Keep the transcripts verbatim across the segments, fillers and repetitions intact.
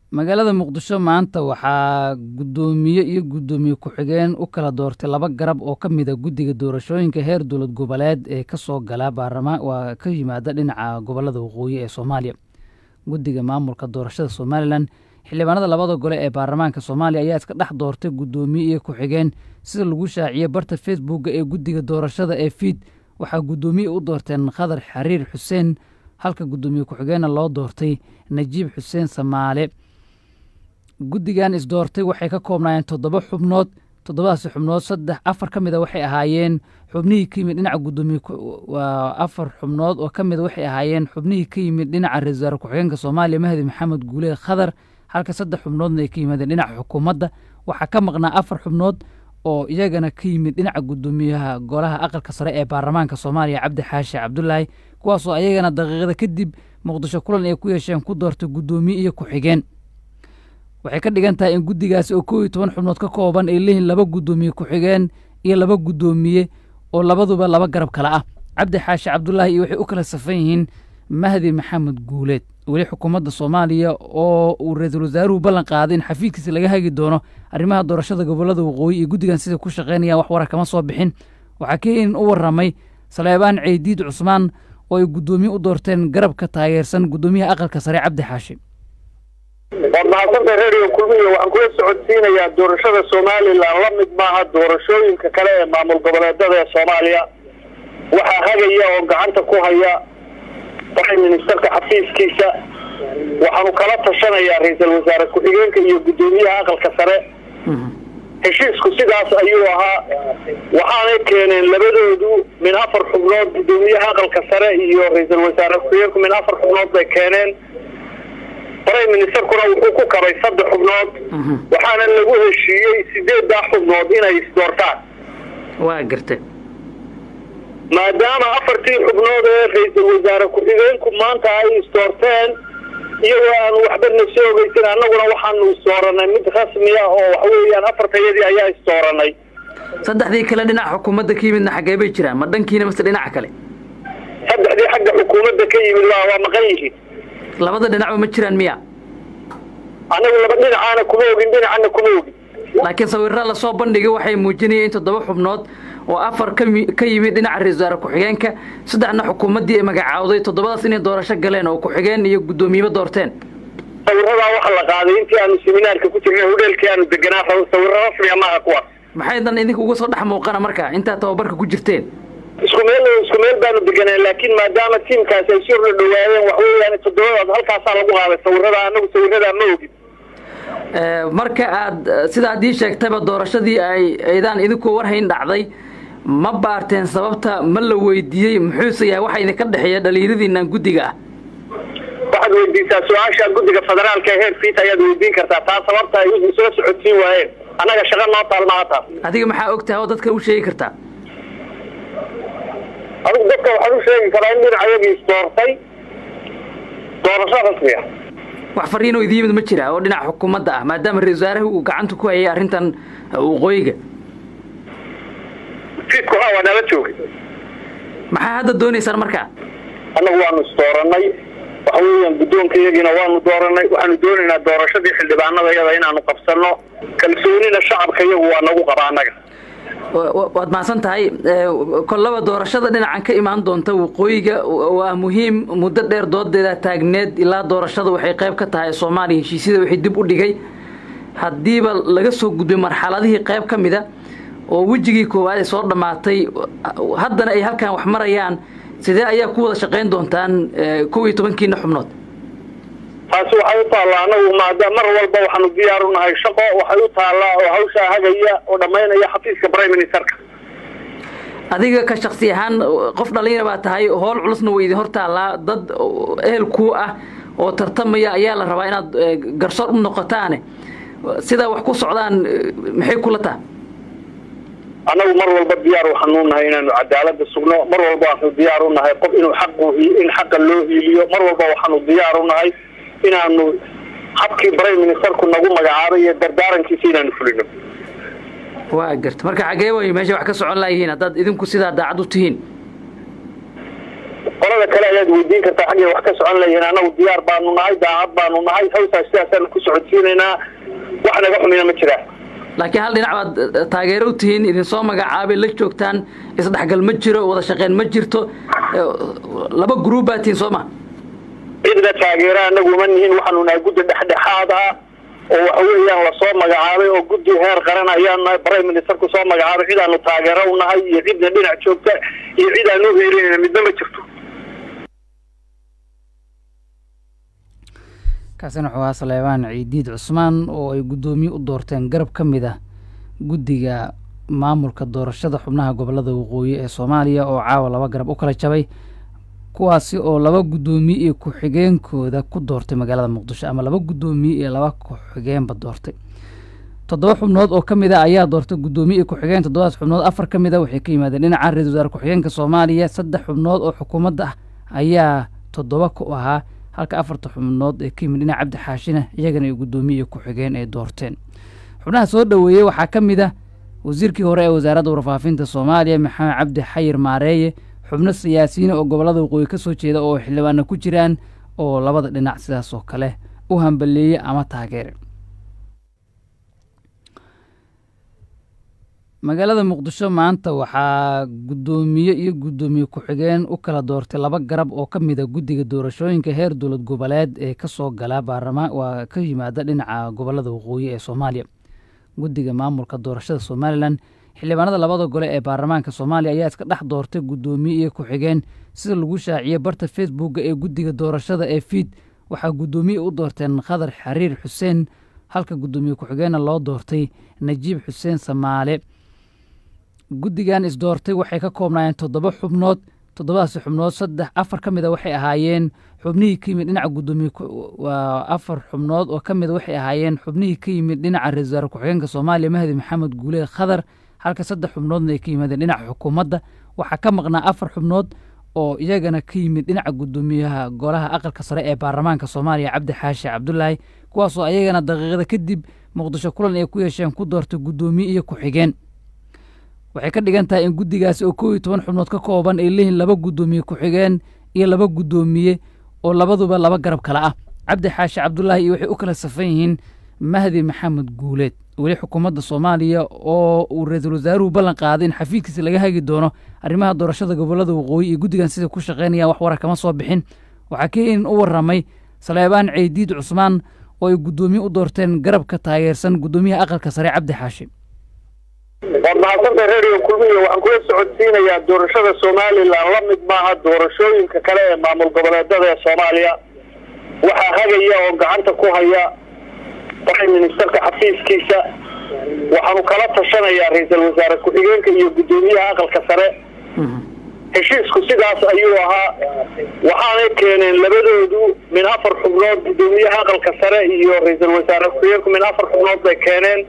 magaalada muqdisho maanta waxaa gudoomiye iyo gudoomiye ku-xigeen u kala doortay laba garab oo ka mid a guddiga doorashooyinka heer dowlad goboleed ee ka soo gala baarlamaan waa ka yimaada dhinaca gobolada waqooyi ee Soomaaliya. Guddiga maamulka doorashada Somaliland xildhibaanada labada gole ee baarlamaanka Soomaaliya ayaa iska dhex doortay gudoomiye iyo ku-xigeen sida lagu shaaciyay barta Facebook ee guddiga doorashada ee F I D. Waxaa gudoomiye u doorteen Khadar Xariir Xuseen halka gudoomiye ku-xigeenna loo doortay Najiib Xuseen Samaale. guddigan is doortay waxay ka koobnaayeen toddoba xubnood toddobadaas xubnood saddex afar ka mid ah waxay ahaayeen xubnihii ka yimid dhinaca gudoomiye waa afar xubnood oo ka mid waxay ahaayeen xubnihii ka yimid dhinaca ra'iisul wasaare ku-xigeenka Soomaaliya Mahdi Maxamed Guuleed Khadar halka saddex xubnoodna ay ka yimaadeen dhinaca xukuumadda. Waxaa ka maqnaa afar xubnood oo iyagana ka yimid dhinaca gudoomiyaha golaha aqalka sare ee baarlamaanka Soomaaliya Cabdi Xaashi Cabdullaahi kuwaas oo ayagana daqiiqada kadib Muqdisho kulan ay ku yeesheen ku doortay gudoomiye iyo ku-xigeen. waxay ka dhigan tahay in guddigaasi oo koob iyo toban xubnood ka kooban ay leeyihiin laba gudoomiye ku-xigeen iyo laba gudoomiye oo labaduba laba garab kale ah. Cabdi Xaashi Cabdullaahi iyo waxay u kala safan yihiin Mahdi Maxamed Guuleed. weli xukuumadda Soomaaliya oo uu ra'iisul wasaaruhu ballan qaaday in xafiiskiisa laga hagi doono arrimaha doorashada gobolada waqooyi iyo guddigan sida ku shaqeynayaan wax warar kama soo bixin. waxaa keenin u warramay Saleebaan Ceydiid Cusmaan oo ay gudoomiye u doorteen garabka taageersan gudoomiyaha aqalka sare Cabdi Xaashi. barnaamijka radio kulmiye waxaan kula socodsiinayaa doorashada Soomaaliland la mid maaha doorashooyinka kale ee maamul goboleedyada ee Soomaaliya. waxaa hagaya oo gacanta ku haya prime ministerka xafiiskiisa. waxaanu kala tashanayaa ra'iisul wasaare ku-xigeenka iyo gudoomiyaha aqalka sare. heshiisku sidaas ayuu ahaa. waxaanay keeneen labadoodu min afar xubnood gudoomiyaha aqalka sare iyo ra'iisul wasaare ku-xigeenku min afar xubnood bay keeneen. prime ministerkuna wuxuu ku kabay saddex xubnood waxaana lagu heshiiyey sideed xubnood inay isdoortaan. waa gartay maadaama afartii xubnood ee ra'iisul wasaare ku-xigeenku maanta ay isdoorteen iyagoo aan waxba na soo ogeysin annaguna waxaanu isdooranay mid rasmi ah oo waxa weeyaan afartayadii ayaa isdooranay. saddexdii kale dhinaca xukuumadda ka yimidna xaggee bay jiraan ma dhankiina mase dhinaca kale? saddexdii xagga xukuumadda ka yimid waa waa maqan yihiin. labada dhinacba ma jiraan miya? anagu laba dhinacaana kuma ogin dhinacana kuma ogin. laakiin sawirra la soo bandhigay waxay muujinayeen in toddoba xubnood oo afar ka yimid dhinaca ra'iisul wasaare ku-xigeenka saddexna xukuumaddii ay magacaawday toddobadaas inay doorasho galeen oo ku-xigeen iyo gudoomiyeba doorteen. sawirradaa waxa la qaaday intii aanu seminaarka ku jirnay hoteelkii aanu deganaa sawirro rasmi ah maaha kuwaas. maxay dan idinka uga soo dhex muuqana marka intaa tababarka ku jirteen? isku meel isku meel baanu deganay laakiin maadaama tiimkaas ay soo dhawaayeen wax weeyaan toddobadaas halkaasaa lagu qaaday sawirrada anagu sawirrada ma ogin. marka aad sida aad ii sheegtayba doorashadii ay aydaan idinku warhayn dhacday ma baarteen sababta ma la weydiiyey muxuuse yahay waxa idinka dhexeeya dhalinyaradiinnan guddiga ah? waxaad weydiisaa su-aasha guddiga federaalka ee heer F I D ayaad weydiin kartaa taa sababta ay u soo socodsiin waayeen annaga shaqo noo taalmaa taas. adiga maxaa ogtahay oo dadka u sheegi kartaa? adigu dadka waxaan u sheegi karaa in dhinacayagii isdoortay doorasho rasmi ah. wax fariinoo idin yimid ma jira oo dhinaca xukuumadda ah maadaama ra'iisul wasaaraha uu gacanta ku hayay arrintan waqooyiga? fiidku haa waa nala joogay. maxaa hadda doonaysaan markaa? annagu waanu isdooranay waxa weeyaan guddoonkayagiina waanu dooranay waxaanu doonaynaa doorashadii xildhibaanada iyada inaanu qabsanno kalsoonina shacabka iyagu waa nagu qaba annaga. waad mahadsan tahay. kollaba doorashada dhinacan ka imaan doonta waqooyiga waa muhiim muddo dheer doodeeda taagneed ilaa doorashada waxay qayb ka tahay Soomaaliya heshiisyada wixii dib u dhigay haddiiba laga soo gudbay marxaladihii qayb ka mid ah oo wejigii koowaad ay soo dhamaatay haddana ay halkan wax marayaan sidee ayaa ku wada shaqeyn doontaan koob iyo tobankiina xubnood? taasi waxay u taallaa anagu maadaama mar walba waxaanu diyaar u nahay shaqo waxay u taallaa oo hawsha hagaya oo dhammaynaya xafiiska prime ministerka. adiga ka shakhsi ahaan qof dhalinyaro baa tahay howl culusna way idin hor taallaa dad ehel ku ah oo tartamaya ayaa la rabaa inaad garsoor u noqotaane sida wax ku socdaan maxay kula tahay? anagu mar walba diyaar waxaanu nahay inaanu cadaaladda sugno mar walba waxaanu diyaar u nahay qof inuu xaq in xaqa loo hiiliyo mar walba waxaanu diyaar u nahay inaanu habkii prime ministerku nagu magacaabay iyo dardaarankiisa inaanu fulino. waa garta marka xagee way meesha wax ka socon laayihiin haddaad idinku sidaa daacad u tihiin? qolada kale ayaad weydiin kartaa xaggii wax ka socon leeyihiin anagu diyaar baanu nahay daacad baanu nahay hawsaas sidaasaan ku socodsiinaynaa wax naga xumina ma jiraan laakiin hal dhinac baad taageero u tihiin idin soo magacaabay la joogtaan isdhexgal ma jiro wada shaqeyn ma jirto laba group baa tihiin soo ma cidna taageera anagu ma nihin waxaanu nahay guddi dhexdhexaad ah oo waxa weeyaan la soo magacaabay oo guddi heer qaran ayaan nahay prime ministerku soo magacaabay cid aanu taageero u nahay iyo cidna dhinac joogta iyo cid aanu heelinayna midna ma jirto kaasina wuxuu ahaa Saleebaan Ciidiid Cusmaan oo ay gudoomiye u doorteen garab ka mid ah guddiga maamulka doorashada xubnaha gobolada waqooyi ee Soomaaliya oo caawa laba garab u kala jabay kuwaasi oo laba gudoomiye iyo ku-xigeenkooda ku doortay magaalada Muqdisho ama laba gudoomiye iyo laba ku-xigeenba doortay toddoba xubnood oo kamid ah ayaa doortay gudoomiye iyo ku-xigeen toddobaad xubnood afar kamid ah waxay ka yimaadeen dhinaca ra'iisul wasaare ku-xigeenka Soomaaliya saddex xubnood oo xukuumadda ah ayaa toddoba ku ahaa halka afarta xubnood ee ka yimid dhinaca Cabdi Xaashina iyagana ay gudoomiye ku-xigeen ay doorteen xubnaha soo dhaweeyay waxaa kamid ah wasiirkii hore ee wasaaradda warfaafinta Soomaaliya Maxamed Cabdi Xayir Maareeye xubno siyaasiyiin oo gobolada waqooyi ka soo jeeda oo xildhibaano ku jiraan oo labada dhinac sidaas oo kale u hambaleeyay ama taageeray magaalada Muqdisho maanta waxaa gudoomiye iyo gudoomiye ku-xigeen u kala doortay laba garab oo ka mid ah guddiga doorashooyinka heer dowlad goboleed ee ka soo gala baarlamaanka waa ka yimaada dhinaca gobolada waqooyi ee Soomaaliya guddiga maamulka doorashada Somaliland xildhibaanada labada gole ee baarlamaanka Soomaaliya ayaa iska dhex doortay gudoomiye iyo ku-xigeen sida lagu shaaciyay barta Facebook ee guddiga doorashada ee F I D waxaa gudoomiye u doorteen Khadar Xariir Xuseen halka gudoomiye ku-xigeenna loo doortay Najiib Xuseen Samaale guddigan is doortay waxay ka koobnaayeen toddoba xubnood toddobadaas xubnood saddex afar ka mid ah waxay ahaayeen xubnihii ka yimid dhinaca gudoomiye waa afar xubnood oo ka mid waxay ahaayeen xubnihii ka yimid dhinaca ra'iisul wasaare ku-xigeenka Soomaaliya Mahdi Maxamed Guuleed Khadar halka saddex xubnoodna ay ka yimaadeen dhinaca xukuumadda waxaa ka maqnaa afar xubnood oo iyagana ka yimid dhinaca gudoomiyaha golaha aqalka sare ee baarlamaanka Soomaaliya Cabdi Xaashi Cabdullaahi kuwaasoo ayagana daqiiqada kadib Muqdisho kulan ay ku yeesheen ku doortay gudoomiye iyo ku-xigeen waxay ka dhigan tahay in guddigaasi oo koob iyo toban xubnood ka kooban ay leeyihiin laba gudoomiye ku-xigeen iyo laba gudoomiye oo labaduba laba garab kale ah Cabdi Xaashi Cabdullaahi iyo waxay u kala safan yihiin Mahdi Maxamed Guuleed weli xukuumadda Soomaaliya oo uu ra'iisul wasaaruhu ballan qaaday in xafiiskiisa laga hagi doono arrimaha doorashada gobolada waqooyi iyo guddigan sida ku shaqeynayaan wax warar kama soo bixin waxaa keenin u waramay Saleebaan Ciidiid Cusmaan oo ay gudoomiye u doorteen garabka taageersan gudoomiyaha aqalka sare Cabdi Xaashi barnaamijka radio kulmiye waxaan kula socodsiinayaa doorashada Soomaaliland la mid maaha doorashooyinka kale ee maamul goboleedyada ee Soomaaliya waxaa hagaya oo gacanta ku haya prime ministerka xafiiskiisa waxaanu kala tashanayaa ra'iisul wasaare ku-xigeenka iyo gudoomiyaha aqalka sare heshiisku sidaas ayuu ahaa waxaanay keeneen labadoodu min afar xubnood gudoomiyaha aqalka sare iyo ra'iisul wasaare ku-xigeenku min afar xubnood bay keeneen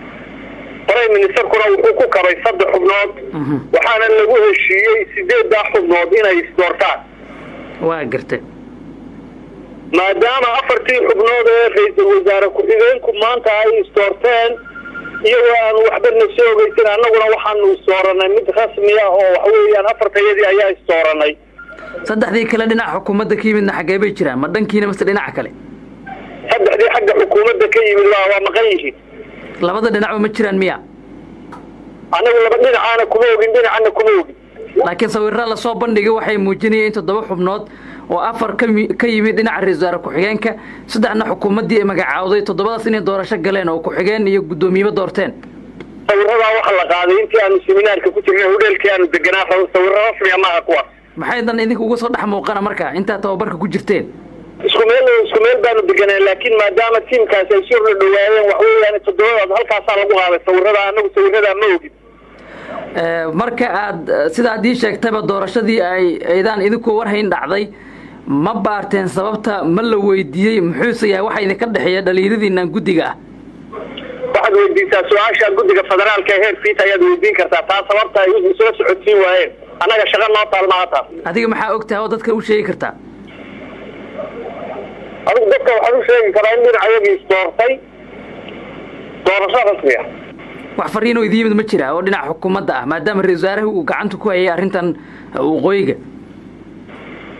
prime ministerkuna wuxuu ku kabay saddex xubnood waxaana lagu heshiiyey sideed xubnood inay isdoortaan waa gartay maadaama afartii xubnood ee ra'iisul wasaare ku-xigeenku maanta ay isdoorteen iyagoo aan waxba na soo ogeysin annaguna waxaanu isdooranay mid rasmi ah oo waxa weeyaan afartayadii ayaa isdooranay saddexdii kale dhinaca xukuumadda ka yimidna xaggee bay jiraan ma dhankiina mase dhinaca kale saddexdii xagga xukuumadda ka yimid waa waa maqan yihiin labada dhinacba ma jiraan miya anagu laba dhinacaana kuma ogin dhinacana kuma ogin laakiin sawirra la soo bandhigay waxay muujinayeen toddoba xubnood oo afar ka yimid dhinaca ra'iisul wasaare ku-xigeenka saddexna xukuumaddii ay magacaawday toddobadaas inay doorasho galeen oo ku-xigeen iyo gudoomiyeba doorteen sawirradaa waxa la qaaday intii aanu seminaarka ku jirnay hodheelkii aanu deganaa sawirro rasmiga maaha kuwaas maxay dan idinka uga soo dhex muuqana marka intaa tababarka ku jirteen isku meel isku meel baanu deganay laakiin maadaama tiimkaasi ay soo dhawaayeen wax weeyaan toddobadaas halkaasaa lagu qaaday sawirrada anagu sawirradaa ma ogin marka aad sida aad ii sheegtayba doorashadii ay aydaan idinku warhayn dhacday ma baarteen sababta ma la weydiiyey muxuuse yahay waxa idinka dhexeeya dhalinyaradiinnan guddiga ah waxaad weydiisaa su-aasha guddiga federaalka ee heer fiit ayaad weydiin kartaa taa sababta ay isula socodsiin waayeen annaga shaqa noo taalmaha taas adiga maxaa og tahay oo dadka u sheegi kartaa adigu dadka waxaan u sheegi karaa in dhinacayagii isdoortay doorasho rasmi ah wax fariinoo idin yimid ma jira oo dhinaca xukuumadda ah maadaama ra'iisul wasaaraha uu gacanta ku hayay arrintan waqooyiga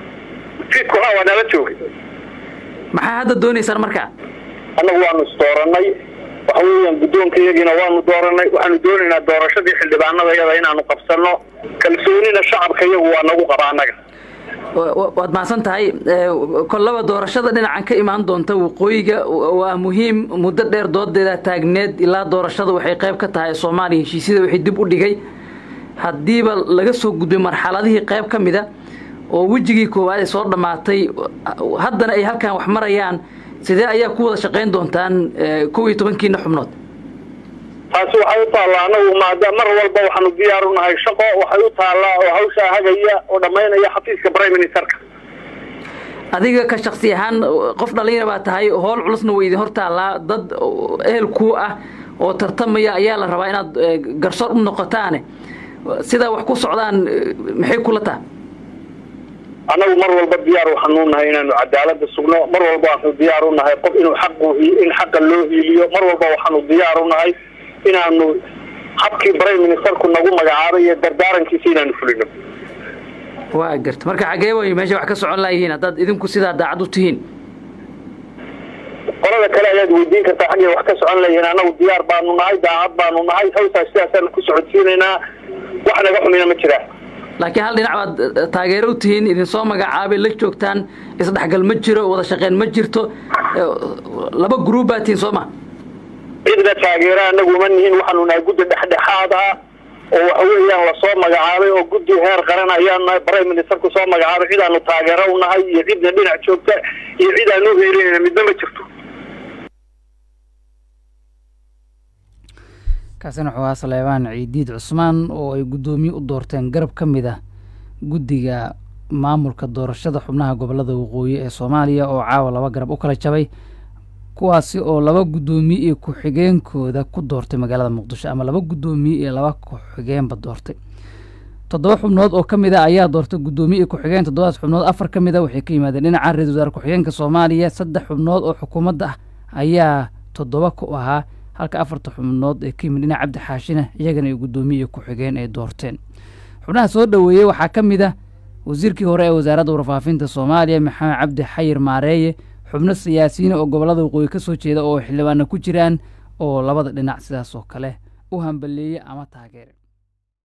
cabdirashiidku haa waa nala joogay. maxaa hadda doonaysaan markaa? annagu waanu isdooranay waxa weeyaan guddoonkayagiina waanu dooranay waxaanu doonaynaa doorashadii xildhibaanada iyada inaanu qabsanno kalsoonina shacabka iyagu waa nagu qaba annaga. waad mahadsan tahay. kollaba doorashada dhinacan ka imaan doonta waqooyiga waa muhiim. muddo dheer doodeeda taagneed ilaa doorashada waxay qayb ka tahay Soomaaliya heshiisyada wixii dib u dhigay haddiiba laga soo gudbay marxaladihii qayb ka mida oo wejigii koowaad ay soo dhamaatay haddana ay halkan wax marayaan sidee ayaa ku wada shaqayn doontaan kow iyo tobankiina xubnood? taasi waxay u taallaa anagu maadaama mar walba waxaanu diyaar u nahay shaqo waxay u taallaa oo hawsha hagaya oo dhammaynaya xafiiska prime ministerka. adiga ka shakhsi ahaan qof dhalinyaro baa tahay howl culusna way idin hor taallaa dad ehel ku ah oo tartamaya ayaa la rabaa inaad garsoor u noqotaane sidaa wax ku socdaan maxay kula tahay? anagu mar walba diyaar waxaanu nahay inaanu cadaalada sugno mar walba waxaanu diyaar u nahay qof inuu xaq in xaqa loo hiiliyo mar walba waxaanu diyaar u nahay inaanu habkii prime ministerku nagu magacaabay iyo dardaarankiisa inaanu fulino. waa garta marka xagee way meesha wax ka socon laayihiin haddaad idinku sidaa daacad u tihiin? qolada kale ayaad weydiin kartaa xagee wax ka socon laayihiin. anagu diyaar baanu nahay daacad baanu nahay hawshaas sidaasaanu ku socodsiinaynaa wax naga xumina ma jiraan. laakiin hal dhinac baad taageero u tihiin idin soo magacaabay la joogtaan isdhexgal ma jiro wada shaqayn ma jirto laba group baa tihiin soo ma? cidna taageera anagu ma nihin waxaanu nahay guddi dhexdhexaad ah oo waxa weeyaan la soo magacaabay oo guddi heer qaran ayaan nahay prime ministerku soo magacaabay cidaanu taageero u nahay iyo cidna dhinac joogta iyo cidaanu heelinayna midna ma jirto. kaasina wuxuu ahaa Saleebaan Ciidiid Cusmaan oo ay guddoomiye u doorteen garab ka mid ah guddiga maamulka doorashada xubnaha gobolada waqooyi ee Soomaaliya oo caawa laba garab u kala jabay kuwaasi oo laba guddoomiye iyo ku-xigeenkooda ku doortay magaalada Muqdisho ama laba guddoomiye iyo laba ku-xigeenba doortay. toddoba xubnood oo ka mid ah ayaa doortay guddoomiye iyo ku-xigeen toddobaad xubnood afar ka mid ah waxay ka yimaadeen dhinaca ra'iisul wasaare ku-xigeenka Soomaaliya saddex xubnood oo xukuumadda ah ayaa toddoba ku ahaa halka afarta xubnood ee ka yimid dhinaca Cabdi Xaashina iyagana ay guddoomiye ku-xigeen ay doorteen. xubnaha soo dhaweeyay waxaa ka mid ah wasiirkii hore ee wasaaradda warfaafinta Soomaaliya Maxamed Cabdi Xayir Maareeye xubno siyaasiyiin oo gobolada waqooyi ka soo jeeda oo xildhibaano ku jiraan oo labada dhinac sidaas oo kale u hambaleeyay ama taageeray.